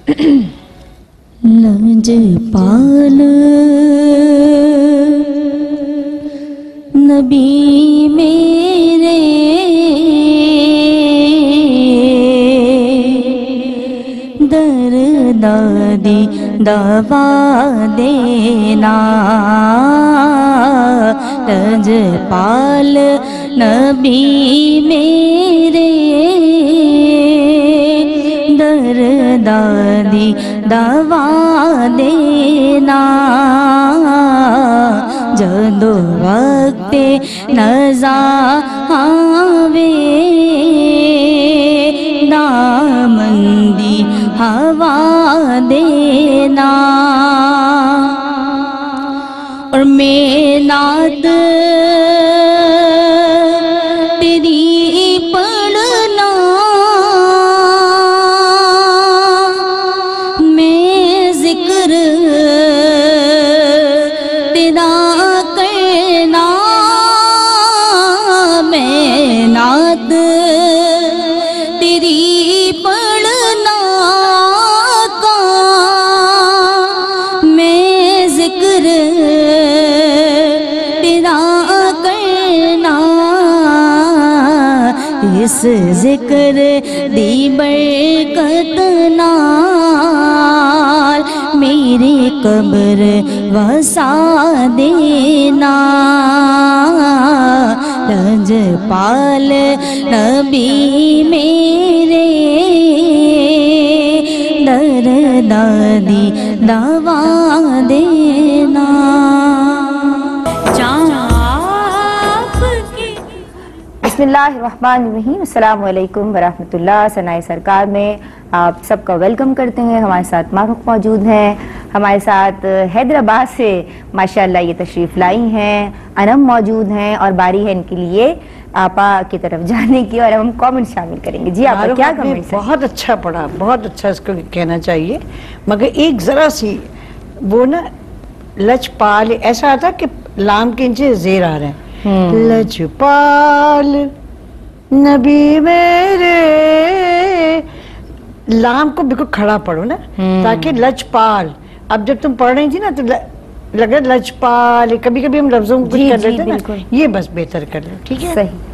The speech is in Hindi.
लजपाल नबी मेरे दर्दादी दवा देना। लजपाल नबी मेरे दर्दादी दवा देना। जदो वक्त नज़ा आवे दामंदी हवा देना। और मैं नात तेरी पढ़ना, मैं जिक्र तेरा करना। मैं नात तेरी पढ़ना का, मैं जिक्र तेरा करना। इस जिक्र दी बरकत नाल मेरी कब्र वसा देना। लजपाल नबी मेरे दर्दादी दवा देना। बिस्मिल्लाहिर्रहमानिर्रहीम। अस्सलामु अलैकुम वरहमतुल्लाह। सना-ए-सरकार में आप सबका वेलकम करते हैं। हमारे साथ मारुख मौजूद हैं, हमारे साथ हैदराबाद से माशाल्लाह ये तशरीफ़ लाई हैं। अनम मौजूद हैं और बारी है इनके लिए आपा की तरफ जाने की और हम कमेंट शामिल करेंगे। जी आपा क्या कमेंट? बहुत अच्छा पढ़ा, बहुत अच्छा इसको कहना चाहिए, मगर एक जरा सी वो ना लजपाल ऐसा आता कि लाम के नीचे जेर आ रहे हैं। लजपाल नबी मेरे, लाम को बिल्कुल खड़ा पढ़ो ना ताकि लजपाल। अब जब तुम पढ़ रही थी ना तो लग रहा लजपाल, कभी कभी हम लफ्जों को कुछ कर लेते ना, ये बस बेहतर कर लो। ठीक है, सही।